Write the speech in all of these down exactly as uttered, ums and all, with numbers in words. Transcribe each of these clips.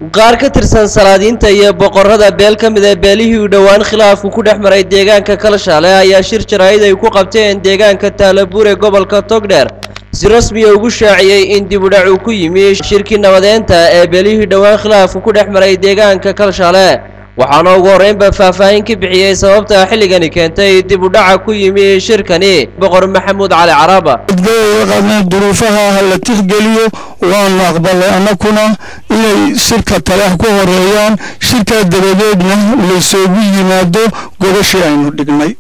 qaar ka tirsan Salaadiinta Iyo Bqorada Beel kamid ah beelihii u dhawaan khilaafku ku dhex maray deegaanka Kalshaale ayaa shir jaraa'id ay ku qabteen deegaanka Taalabuure gobolka Togdheer si rasmi ah ugu shaaciyay in dib u dhac uu ku yimi shirkii nabadeynta ee beelihii dhawaan khilaafku ku dhex maray deegaanka Kalshaale waxaana ugu horeynba faahfaahin ka bixiyay sababta xilligani keentay dib u dhaca ku yimi shirkani boqor Maxamuud Cali Caraba duruufaha la tixgeliyo waan aqbalay anakuna inay shirka talax ku horeeyaan shirka dabadeedna la soo yimaado gobashii aynu dhignay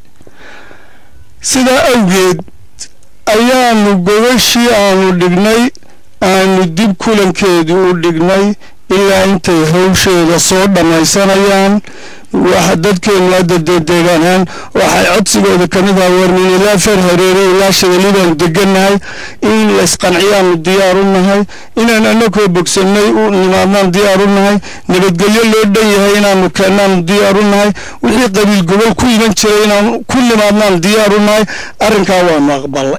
sida awgeed ayaanu gobashii aanu dhignay aanu dib kulankeedu u dhignay ilaa intay hawsheeda soo dhamaysanayaan waxa dadkeenu hadda deegaanaan waxay codsigooda kamid ah warnin ilaa far hareere ilaa shadalidan deganahay in la isqanciyaan diyaar u nahay inaan anagoo bogsanay u nimaadnaan diyaar u nahay nabadgelyo loo dhan yahay inaanu keenaan diyaar u nahay wixii qabiil gobol ku iman jiray inaan ku nimaadnaan diyaar u nahay arrinkaa waanu aqbalay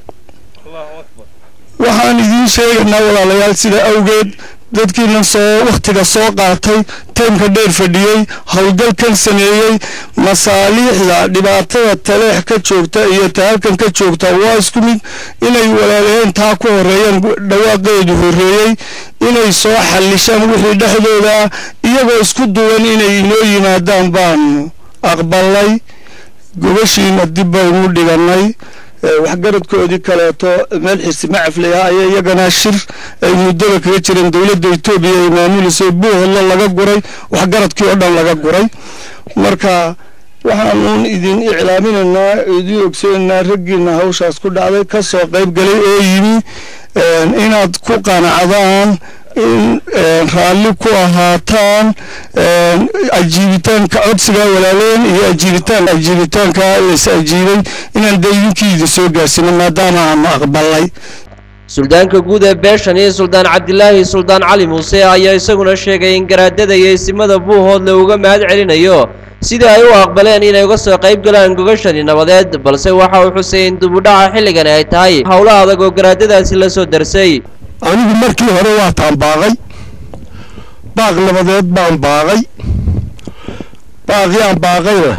waxaan idiin sheegaynaa walaalayaal sida awgeed dadkiina soo waqtiga soo qaatay taymka dheer fadhiyay hawlgalkan sameeyay masaaliixda dhibaatada taleex ka joogta iyo tahalkan ka joogta waa isku mid inay walaalayeen taa ku horeeyaan dhawaaqeedu horeeyay inay soo xallishaan wixii dhexdooda iyagoo isku duwan inay inoo yimaadaan baan aqbalay gobashiina dib baynu dhiganay waxgaradkoodii kaleeto meel xirsi macaflaya ayaa iyagana shir ay muddada kaga jireen dowladda Itoobiya ee maamulisay buuhla laga guray waxgaradkii oo dhan laga guray marka waxaan idin iclaaminaynaa idin ogseynaa raggiina hawshaas ku dhacday ka soo qayb galay oo yimi inaad ku qanacdaan in raalli ku ahaataan ajiibitaanka codsiga walaaleen iyo ajiibitaan ajiibitaanka is ajiibay inaan dayinkiisa soo gaarsiino maadaama aan aqbalay suldaanka guud ee beeshan iyo suldaan Cabdilaahi suldaan Cali Muuse ayaa isaguna sheegay in garaadada iyo isimada buuhood la uga mahad celinayo sida ay u aqbaleen inay uga soo qayb galaan gogashani nabadeed balse waxa uu xuseen dib u dhaca xilligan ay tahay hawlaha adag oo garaadadaasi la soo darsay anigu markii hore waa taan baaqay baaq nabadeed baan baaqay baaqyaan baaqayna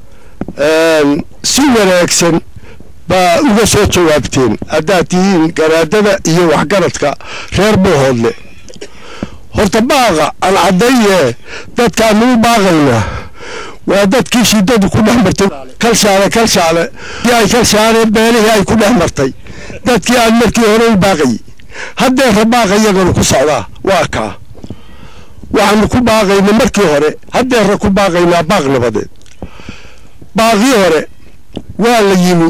si wanaagsan baa uga soo jawaabteen haddaad tihiin garaadada iyo waxgaradka reer buuhoodle horta baaqa aan caddaye dadkaan ugu baaqaynaa waa dadkii shidadu ku dhex martay kalshaale kalshaale ay kalshaale beelihii ay ku dhex martay dadkii aan markii hore u baaqayay haddee rabaaqa iyagana ku socdaa waa kaa waxaanu ku baaqayna markii hore haddeera ku baaqaynaa baaq nabadeed baaqii hore waa la yimi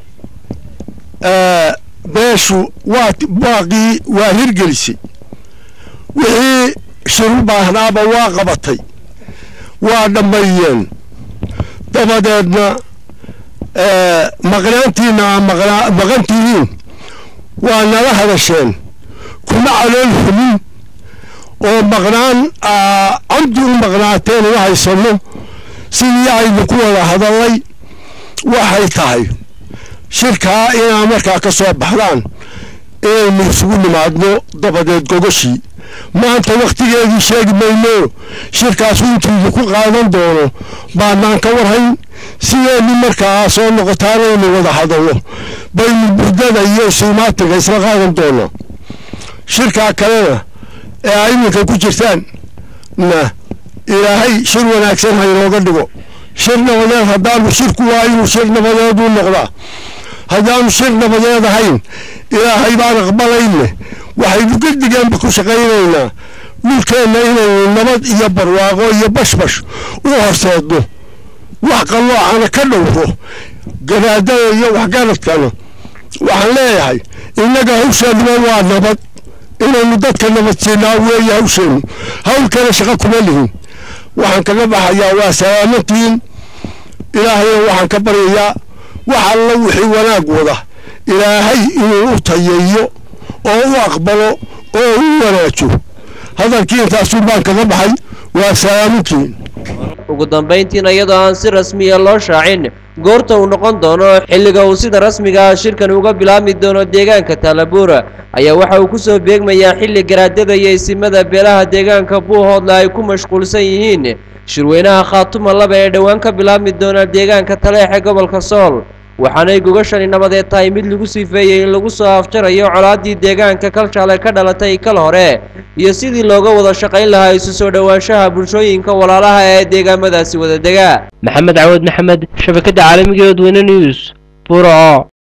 beeshu waa baaqii waa hirgelisay wixii shiru baahnaaba waa qabatay waa dhammeeyeen dabadeedna maqnaantiina maqantihiin waa nala hadasheen kuma calool xumin oo maqnaan camdi u maqnaateen u haysano sidii aynu ku wada hadalay waxay tahay shirkaa inaa markaa ka soo baxdaan inaynu isugu nimaadno dabadeed gogashii maanta wakhtigeedii sheegi mayno shirkaas intiidu ku qaadan doono baanaan ka warhayn sideeni markaa soo noqotaan aynu wada hadalno baynu buddada iyo siimaatiga isla qaadan doono shirkaa kalena ee ay iminka ku jirtaan na ilaahay shir wanaagsan ha inooga dhigo shir nabadeed haddaanu shirku waa inuu shir nabadeed u noqdaa haddaanu shir nabadeed ahayn ilaahay baan aqbalayne waxaynu gadigeenba ku shaqaynaynaa dhulkeenna inaynu nabad iyo barwaaqo iyo bashbash u horseedno wax qalloocana ka dhowro garaadada iyo waxgaradkana waxaan leeyahay innaga hawsheenuma waa nabad inaynu dadka nabadsiinaa weeye hawsheenu hawl kale shaqo kuma lihin waxaan kaga baxayaa waa salaamantiin ilaahayna waxaan ka baryayaa wax alla wixii wanaag wada ilaahay inuu u tayeeyo oo u aqbalo oo u wanaajo hadalkii intaasuu baan kaga baxay waa salaamantiin ugu dambeyntiina iyadoo aan si rasmi ah loo shaacin goorta uu noqon doono xilliga uu sida rasmiga ah shirkan uga bilaabmi doono deegaanka Talaabura ayaa waxa uu ku soo beegmayaa xilli garaadada iyo isimada beelaha deegaanka Buuhoodle ay ku mashquulsan yihiin shirweynaha Khaatuma laba ee dhawaan ka bilaabmi doona deegaanka Taleexe gobolka Sool waxaanay gogashani nabadeed tahay mid lagu siifeeyay in lagu soo afjarayo colaadii deegaanka Kalshaale ka dhalatay kal hore iyo sidii looga wada shaqayn lahaa isu soo dhawaanshaha bulshooyinka walaalaha ee deegaamadaasi wada dega. Maxamed Awood Maxamed, shabakada caalamiga ee Wadweyne News, Burco.